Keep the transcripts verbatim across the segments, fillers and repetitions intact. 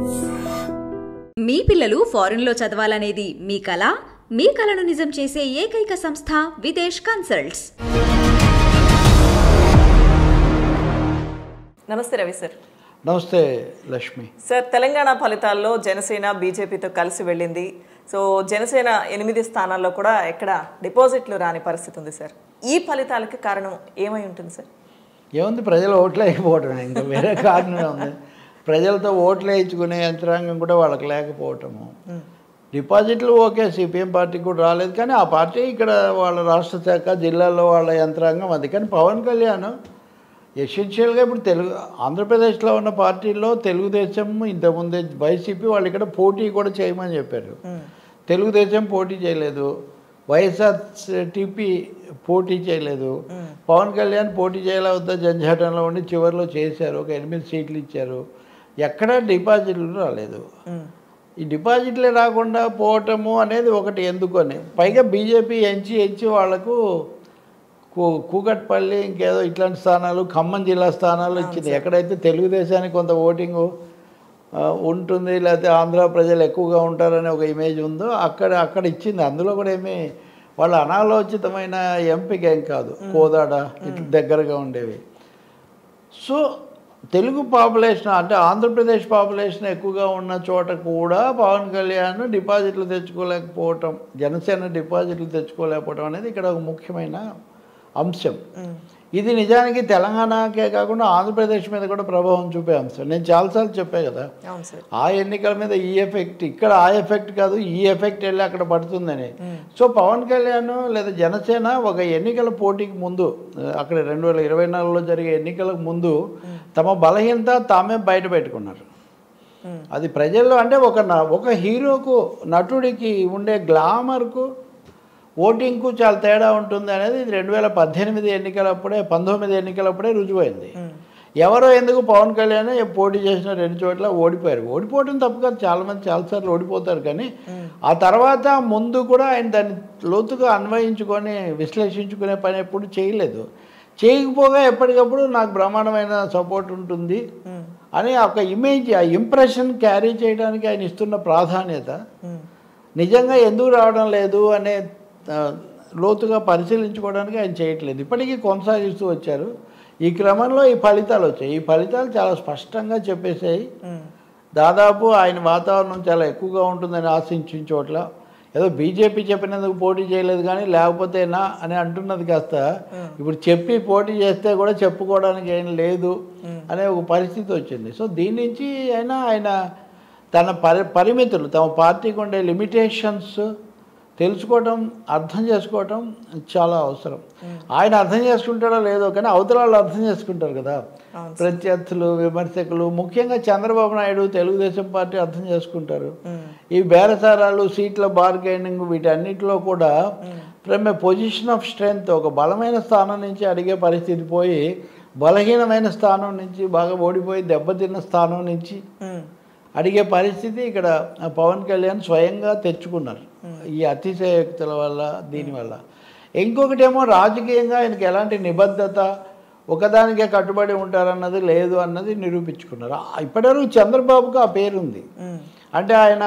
మీ పిల్లలు ఫారెన్ లో చదవాలనేది మీ కల మీ కలను నిజం చేసే ఏకైక సంస్థ విదేశ్ కన్సల్ట్స్. నమస్తే రవి సార్. నమస్తే లక్ష్మి సార్. తెలంగాణ ఫలితాల్లో జనసేన బీజేపీతో కలిసి వెళ్ళింది. సో జనసేన ఎనిమిది స్థానాల్లో కూడా ఎక్కడ డిపాజిట్లు రాని పరిస్థితి ఉంది సార్. ఈ ఫలితాలకి కారణం ఏమై ఉంటుంది సార్? ఏముంది, ప్రజలు ఓట్లు వేయకపోవటం, ఇంకా వేరే కారణమే ఉంది. ప్రజలతో ఓట్లు వేయించుకునే యంత్రాంగం కూడా వాళ్ళకి లేకపోవటము. డిపాజిట్లు ఓకే, సిపిఎం పార్టీకి కూడా రాలేదు, కానీ ఆ పార్టీ ఇక్కడ వాళ్ళ రాష్ట్ర శాఖ జిల్లాలో వాళ్ళ యంత్రాంగం అది. కానీ పవన్ కళ్యాణ్ ఎసెన్షియల్గా ఇప్పుడు తెలుగు ఆంధ్రప్రదేశ్లో ఉన్న పార్టీల్లో తెలుగుదేశం ఇంతకుముందే వైసీపీ వాళ్ళు ఇక్కడ పోటీ కూడా చేయమని చెప్పారు. తెలుగుదేశం పోటీ చేయలేదు, వైఎస్ఆర్టీపీ పోటీ చేయలేదు. పవన్ కళ్యాణ్ పోటీ చేయాలా వద్దా జంజాటంలో ఉండి చివరిలో చేశారు, ఒక ఎనిమిది సీట్లు ఇచ్చారు. ఎక్కడా డిపాజిట్లు రాలేదు. ఈ డిపాజిట్లే రాకుండా పోవటము అనేది ఒకటి ఎందుకని, పైగా బీజేపీ ఎంచి ఎంచి వాళ్లకు కూ కూకట్పల్లి ఇంకేదో ఇట్లాంటి స్థానాలు, ఖమ్మం జిల్లా స్థానాలు ఇచ్చింది. ఎక్కడైతే తెలుగుదేశానికి కొంత ఓటింగు ఉంటుంది, లేకపోతే ఆంధ్ర ప్రజలు ఎక్కువగా ఉంటారనే ఒక ఇమేజ్ ఉందో అక్కడ అక్కడ ఇచ్చింది. అందులో కూడా ఏమీ వాళ్ళ అనాలోచితమైన ఎంపిక ఏం కాదు, కోదాడ ఇట్లా దగ్గరగా ఉండేవి. సో తెలుగు పాపులేషన్ అంటే ఆంధ్రప్రదేశ్ పాపులేషన్ ఎక్కువగా ఉన్న చోట కూడా పవన్ కళ్యాణ్ డిపాజిట్లు తెచ్చుకోలేకపోవటం, జనసేన డిపాజిట్లు తెచ్చుకోలేకపోవటం అనేది ఇక్కడ ఒక ముఖ్యమైన అంశం. ఇది నిజానికి తెలంగాణకే కాకుండా ఆంధ్రప్రదేశ్ మీద కూడా ప్రభావం చూపే అంశం. నేను చాలాసార్లు చెప్పాను కదా, ఆ ఎన్నికల మీద ఈ ఎఫెక్ట్, ఇక్కడ ఆ ఎఫెక్ట్ కాదు, ఈ ఎఫెక్ట్ వెళ్ళి అక్కడ పడుతుందని. సో పవన్ కళ్యాణ్ లేదా జనసేన ఒక ఎన్నికల పోటీకి ముందు, అక్కడ రెండు వేల ఇరవై నాలుగులో జరిగే ఎన్నికలకు ముందు తమ బలహీనత తామే బయట పెట్టుకున్నారు. అది ప్రజల్లో అంటే ఒక ఒక హీరోకు, నటుడికి ఉండే గ్లామర్కు ఓటింగ్కు చాలా తేడా ఉంటుంది అనేది రెండు వేల పద్దెనిమిది ఎన్నికలప్పుడే పంతొమ్మిది ఎన్నికలప్పుడే రుజువైంది. ఎవరో ఎందుకు పవన్ కళ్యాణ్ పోటీ చేసిన రెండు చోట్ల ఓడిపోయారు. ఓడిపోవడం తప్పు కాదు, చాలామంది చాలాసార్లు ఓడిపోతారు, కానీ ఆ తర్వాత ముందు కూడా ఆయన దాన్ని లోతుగా అన్వయించుకొని విశ్లేషించుకునే పని ఎప్పుడు చేయలేదు. చేయకపోగా ఎప్పటికప్పుడు నాకు బ్రహ్మాండమైన సపోర్ట్ ఉంటుంది అని ఒక ఇమేజ్, ఆ ఇంప్రెషన్ క్యారీ చేయడానికి ఆయన ఇస్తున్న ప్రాధాన్యత నిజంగా ఎందుకు రావడం లేదు అనే లోతుగా పరిశీలించుకోవడానికి ఆయన చేయట్లేదు. ఇప్పటికీ కొనసాగిస్తూ వచ్చారు. ఈ క్రమంలో ఈ ఫలితాలు వచ్చాయి. ఈ ఫలితాలు చాలా స్పష్టంగా చెప్పేసాయి. దాదాపు ఆయన వాతావరణం చాలా ఎక్కువగా ఉంటుందని ఆశించిన చోట్ల ఏదో బీజేపీ చెప్పినందుకు పోటీ చేయలేదు కానీ లేకపోతే నా అని అంటున్నది కాస్త ఇప్పుడు చెప్పి పోటీ చేస్తే కూడా చెప్పుకోవడానికి ఏం లేదు అనే ఒక పరిస్థితి వచ్చింది. సో దీని నుంచి అయినా ఆయన తన పరి పరిమితులు తమ పార్టీకి ఉండే లిమిటేషన్స్ తెలుసుకోవటం, అర్థం చేసుకోవటం చాలా అవసరం. ఆయన అర్థం చేసుకుంటాడో లేదో కానీ అవతల వాళ్ళు అర్థం చేసుకుంటారు కదా, ప్రత్యర్థులు, విమర్శకులు, ముఖ్యంగా చంద్రబాబు నాయుడు, తెలుగుదేశం పార్టీ అర్థం చేసుకుంటారు. ఈ బేరసారాలు, సీట్ల బార్గెనింగ్, వీటన్నిటిలో కూడా from a position of strength, ఒక బలమైన స్థానం నుంచి అడిగే పరిస్థితి పోయి బలహీనమైన స్థానం నుంచి, బాగా ఓడిపోయి దెబ్బతిన్న స్థానం నుంచి అడిగే పరిస్థితి ఇక్కడ పవన్ కళ్యాణ్ స్వయంగా తెచ్చుకున్నారు ఈ అతిశయోక్తుల వల్ల, దీనివల్ల. ఇంకొకటేమో రాజకీయంగా ఆయనకి ఎలాంటి నిబద్ధత, ఒకదానికే కట్టుబడి ఉంటారన్నది లేదు అన్నది నిరూపించుకున్నారు. ఇప్పటివరకు చంద్రబాబుకు ఆ పేరుంది. అంటే ఆయన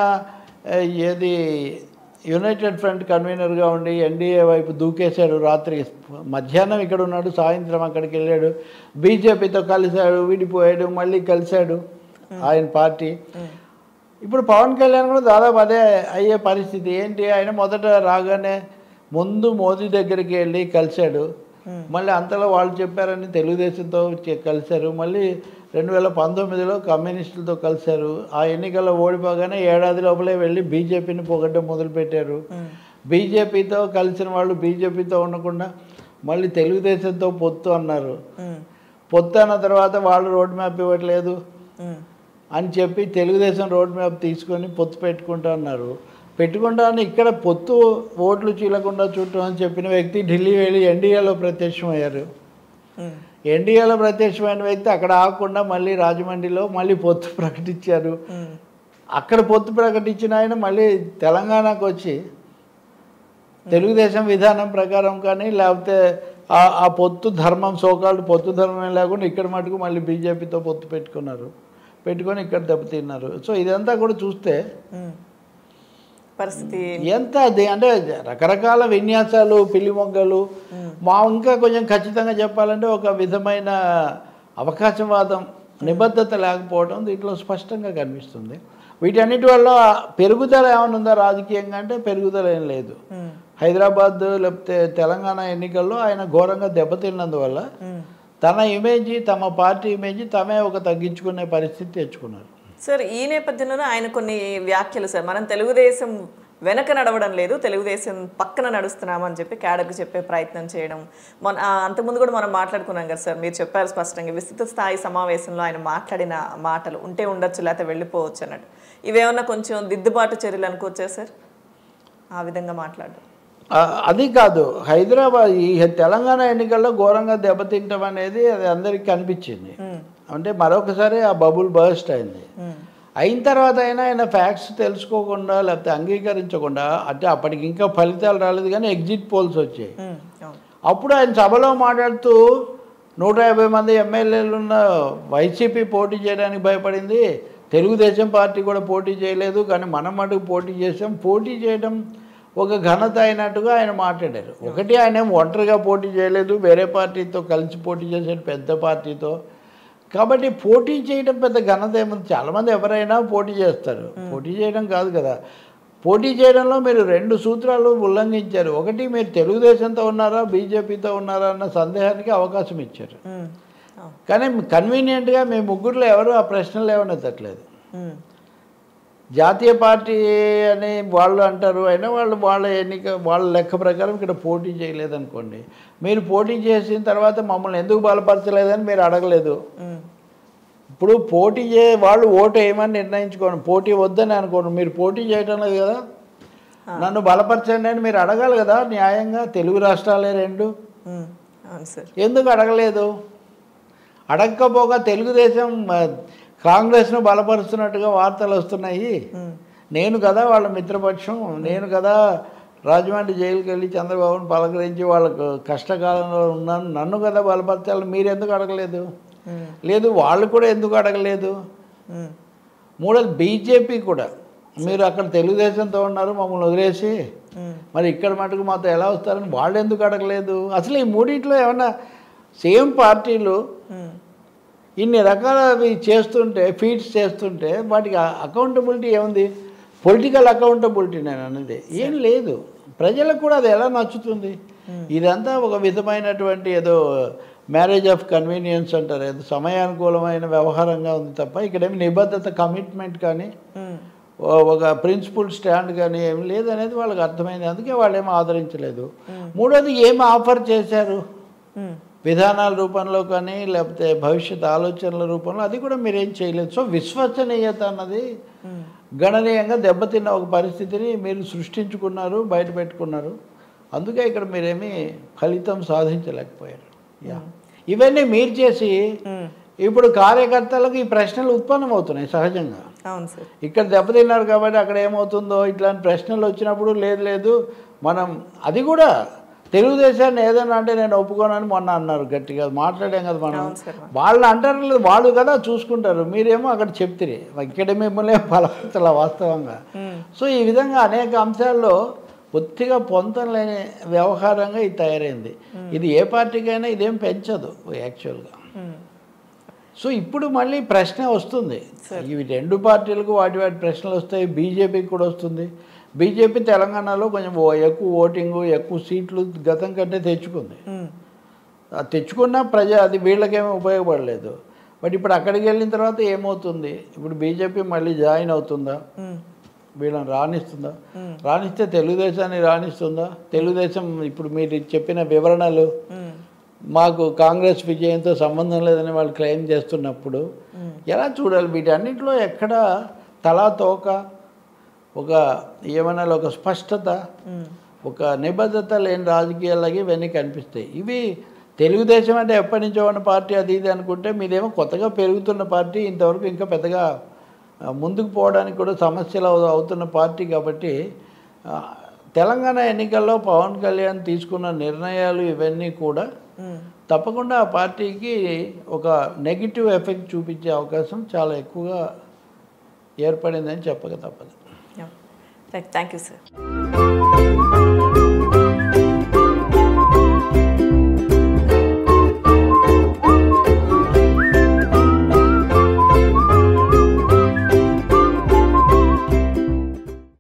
ఏది యునైటెడ్ ఫ్రంట్ కన్వీనర్గా ఉండి ఎన్డీఏ వైపు దూకేశాడు. రాత్రి మధ్యాహ్నం ఇక్కడ ఉన్నాడు, సాయంత్రం అక్కడికి వెళ్ళాడు, బీజేపీతో కలిశాడు, విడిపోయాడు, మళ్ళీ కలిశాడు ఆయన పార్టీ. ఇప్పుడు పవన్ కళ్యాణ్ కూడా దాదాపు అదే అయ్యే పరిస్థితి. ఏంటి, ఆయన మొదట రాగానే ముందు మోదీ దగ్గరికి వెళ్ళి కలిశాడు, మళ్ళీ అంతలో వాళ్ళు చెప్పారని తెలుగుదేశంతో కలిశారు, మళ్ళీ రెండు వేల పంతొమ్మిదిలో కమ్యూనిస్టులతో కలిశారు. ఆ ఎన్నికల్లో ఓడిపోగానే ఏడాది లోపలే వెళ్ళి బీజేపీని పొగడ్డం మొదలుపెట్టారు. బీజేపీతో కలిసిన వాళ్ళు బీజేపీతో ఉండకుండా మళ్ళీ తెలుగుదేశంతో పొత్తు అన్నారు. పొత్తు అన్న తర్వాత వాళ్ళు రోడ్ మ్యాప్ ఇవ్వట్లేదు అని చెప్పి తెలుగుదేశం రోడ్ మ్యాప్ తీసుకొని పొత్తు పెట్టుకుంటా అన్నారు. పెట్టుకుంటామని ఇక్కడ పొత్తు ఓట్లు చీలకుండా చూడటం అని చెప్పిన వ్యక్తి ఢిల్లీ వెళ్ళి ఎన్డీఏలో ప్రత్యక్షమయ్యారు. ఎన్డీఏలో ప్రత్యక్షమైన వ్యక్తి అక్కడ ఆగకుండా మళ్ళీ రాజమండ్రిలో మళ్ళీ పొత్తు ప్రకటించారు. అక్కడ పొత్తు ప్రకటించిన ఆయన మళ్ళీ తెలంగాణకు వచ్చి తెలుగుదేశం విధానం ప్రకారం కానీ లేకపోతే ఆ పొత్తు ధర్మం, సోకాల్డ్ పొత్తు ధర్మం లేకుండా ఇక్కడ మటుకు మళ్ళీ బీజేపీతో పొత్తు పెట్టుకున్నారు. పెట్టుకొని ఇక్కడ దెబ్బతిన్నారు. సో ఇదంతా కూడా చూస్తే పరిస్థితి ఎంత అది అంటే రకరకాల విన్యాసాలు, పిల్లి మొగ్గలు, మా ఇంకా కొంచెం ఖచ్చితంగా చెప్పాలంటే ఒక విధమైన అవకాశవాదం, నిబద్ధత లేకపోవడం దీంట్లో స్పష్టంగా కనిపిస్తుంది. వీటన్నిటి వల్ల పెరుగుదల ఏమైనా ఉందా రాజకీయంగా అంటే పెరుగుదల ఏం లేదు. హైదరాబాద్ లేకపోతే తెలంగాణ ఎన్నికల్లో ఆయన ఘోరంగా దెబ్బతిన్నందువల్ల తన ఇమేజ్, తమ పార్టీ ఇమేజ్ తమే ఒక తగ్గించుకునే పరిస్థితి తెచ్చుకున్నారు. సార్ ఈ నేపథ్యంలోనే ఆయన కొన్ని వ్యాఖ్యలు సార్, మనం తెలుగుదేశం వెనక నడవడం లేదు, తెలుగుదేశం పక్కన నడుస్తున్నామని చెప్పి క్యాడర్కి చెప్పే ప్రయత్నం చేయడం. మన అంతకుముందు కూడా మనం మాట్లాడుకున్నాం కదా సార్, మీరు చెప్పారు స్పష్టంగా విస్తృత స్థాయి సమావేశంలో ఆయన మాట్లాడిన మాటలు ఉంటే ఉండొచ్చు లేకపోతే వెళ్ళిపోవచ్చు అన్నట్టు. ఇవేమన్నా కొంచెం దిద్దుబాటు చర్యలు అనుకోవచ్చా సార్ ఆ విధంగా మాట్లాడడం? అది కాదు, హైదరాబాద్ ఈ తెలంగాణ ఎన్నికల్లో ఘోరంగా దెబ్బతింటం అనేది అది అందరికీ కనిపించింది. అంటే మరొకసారి ఆ బబుల్ బర్స్ట్ అయింది. అయిన తర్వాత అయినా ఆయన ఫ్యాక్ట్స్ తెలుసుకోకుండా లేకపోతే అంగీకరించకుండా, అంటే అప్పటికి ఇంకా ఫలితాలు రాలేదు కానీ ఎగ్జిట్ పోల్స్ వచ్చాయి. అప్పుడు ఆయన సభలో మాట్లాడుతూ నూట యాభై మంది ఎమ్మెల్యేలు ఉన్న వైసీపీ పోటీ చేయడానికి భయపడింది, తెలుగుదేశం పార్టీ కూడా పోటీ చేయలేదు, కానీ మనం మటుకు పోటీ చేసాం, పోటీ చేయడం ఒక ఘనత అయినట్టుగా ఆయన మాట్లాడారు. ఒకటి ఆయన ఒంటరిగా పోటీ చేయలేదు, వేరే పార్టీతో కలిసి పోటీ చేశాడు, పెద్ద పార్టీతో. కాబట్టి పోటీ చేయడం పెద్ద ఘనత ఏముంది? చాలామంది ఎవరైనా పోటీ చేస్తారు, పోటీ చేయడం కాదు కదా. పోటీ చేయడంలో మీరు రెండు సూత్రాలు ఉల్లంఘించారు. ఒకటి, మీరు తెలుగుదేశంతో ఉన్నారా బీజేపీతో ఉన్నారా అన్న సందేహానికి అవకాశం ఇచ్చారు. కానీ కన్వీనియంట్గా మీ ముగ్గురులో ఎవరు ఆ ప్రశ్నలు లేవనెత్తట్లేదు. జాతీయ పార్టీ అని వాళ్ళు అంటారు, అయినా వాళ్ళు వాళ్ళ ఎన్నిక వాళ్ళ లెక్క ప్రకారం ఇక్కడ పోటీ చేయలేదనుకోండి, మీరు పోటీ చేసిన తర్వాత మమ్మల్ని ఎందుకు బలపరచలేదని మీరు అడగలేదు. ఇప్పుడు పోటీ చే వాళ్ళు ఓటు వేయమని నిర్ణయించుకోండి, పోటీ వద్దని అనుకోండి, మీరు పోటీ చేయటం లేదు కదా, నన్ను బలపరచండి అని మీరు అడగాలి కదా న్యాయంగా. తెలుగు రాష్ట్రాలే రెండు, ఎందుకు అడగలేదు? అడగకపోగా తెలుగుదేశం కాంగ్రెస్ను బలపరుస్తున్నట్టుగా వార్తలు వస్తున్నాయి. నేను కదా వాళ్ళ మిత్రపక్షం, నేను కదా రాజమండ్రి జైలుకి వెళ్ళి చంద్రబాబును పలకరించి వాళ్ళకు కష్టకాలంలో ఉన్నాను, నన్ను కదా బలపరచాలి, మీరు ఎందుకు అడగలేదు? లేదు, వాళ్ళు కూడా ఎందుకు అడగలేదు? మూడోది బీజేపీ కూడా, మీరు అక్కడ తెలుగుదేశంతో ఉన్నారు మమ్మల్ని వదిలేసి, మరి ఇక్కడ మటుకు మాతో ఎలా వస్తారని వాళ్ళు ఎందుకు అడగలేదు? అసలు ఈ మూడింట్లో ఏమన్నా సేమ్ పార్టీలు ఇన్ని రకాలవి చేస్తుంటే, ఫీడ్స్ చేస్తుంటే వాటికి అకౌంటబిలిటీ ఏముంది? పొలిటికల్ అకౌంటబిలిటీ నేను అనేది ఏం లేదు. ప్రజలకు కూడా అది ఎలా నచ్చుతుంది? ఇదంతా ఒక విధమైనటువంటి ఏదో మ్యారేజ్ ఆఫ్ కన్వీనియన్స్ అంటారు, ఏదో సమయానుకూలమైన వ్యవహారంగా ఉంది తప్ప ఇక్కడేమి నిబద్ధత, కమిట్మెంట్ కానీ ఒక ప్రిన్సిపల్ స్టాండ్ కానీ ఏమి లేదనేది వాళ్ళకి అర్థమైంది. అందుకే వాళ్ళు ఏమి ఆదరించలేదు. మూడోది, ఏమి ఆఫర్ చేశారు విధానాల రూపంలో కానీ లేకపోతే భవిష్యత్ ఆలోచనల రూపంలో, అది కూడా మీరేం చేయలేదు. సో విశ్వసనీయత అన్నది గణనీయంగా దెబ్బతిన్న ఒక పరిస్థితిని మీరు సృష్టించుకున్నారు, బయట పెట్టుకున్నారు. అందుకే ఇక్కడ మీరేమీ ఫలితం సాధించలేకపోయారు. యా ఇవన్నీ మీరు చేసి ఇప్పుడు కార్యకర్తలకు ఈ ప్రశ్నలు ఉత్పన్నమవుతున్నాయి సహజంగా. అవును సార్, ఇక్కడ దెబ్బతిన్నారు కాబట్టి అక్కడ ఏమవుతుందో ఇట్లాంటి ప్రశ్నలు వచ్చినప్పుడు లేదు లేదు మనం అది కూడా తెలుగుదేశాన్ని ఏదైనా అంటే నేను ఒప్పుకోనని మొన్న అన్నారు, గట్టిగా మాట్లాడాం కదా మనం. వాళ్ళు అంటారు లేదు, వాళ్ళు కదా చూసుకుంటారు, మీరేమో అక్కడ చెప్తారు, ఇక్కడ మిమ్మల్ని ఫలవంతల వాస్తవంగా. సో ఈ విధంగా అనేక అంశాల్లో పూర్తిగా పొంతం లేని వ్యవహారంగా ఇది తయారైంది. ఇది ఏ పార్టీకైనా ఇదేం పెంచదు యాక్చువల్గా. సో ఇప్పుడు మళ్ళీ ప్రశ్న వస్తుంది, ఇవి రెండు పార్టీలకు వాటి వాటి ప్రశ్నలు వస్తాయి, బీజేపీకి కూడా వస్తుంది. బీజేపీ తెలంగాణలో కొంచెం ఎక్కువ ఓటింగు, ఎక్కువ సీట్లు గతం కంటే తెచ్చుకుంది. తెచ్చుకున్న ప్రజ అది వీళ్ళకేమీ ఉపయోగపడలేదు. బట్ ఇప్పుడు అక్కడికి వెళ్ళిన తర్వాత ఏమవుతుంది? ఇప్పుడు బీజేపీ మళ్ళీ జాయిన్ అవుతుందా? వీళ్ళని రాణిస్తుందా? రాణిస్తే తెలుగుదేశాన్ని రాణిస్తుందా? తెలుగుదేశం ఇప్పుడు మీరు చెప్పిన వివరణలు మాకు కాంగ్రెస్ విజయంతో సంబంధం లేదని వాళ్ళు క్లెయిమ్ చేస్తున్నప్పుడు ఎలా చూడాలి? వీటన్నిటిలో ఎక్కడ తలా తోక, ఒక ఏమన్నా ఒక స్పష్టత, ఒక నిబద్ధత లేని రాజకీయాలకి ఇవన్నీ కనిపిస్తాయి. ఇవి తెలుగుదేశం అంటే ఎప్పటి నుంచో ఉన్న పార్టీ అది ఇది అనుకుంటే, మీదేమో కొత్తగా పెరుగుతున్న పార్టీ, ఇంతవరకు ఇంకా పెద్దగా ముందుకు పోవడానికి కూడా సమస్యలు అవుతున్న పార్టీ. కాబట్టి తెలంగాణ ఎన్నికల్లో పవన్ కళ్యాణ్ తీసుకున్న నిర్ణయాలు ఇవన్నీ కూడా తప్పకుండా ఆ పార్టీకి ఒక నెగిటివ్ ఎఫెక్ట్ చూపించే అవకాశం చాలా ఎక్కువగా ఏర్పడిందని చెప్పక తప్పదు. Thank you sir.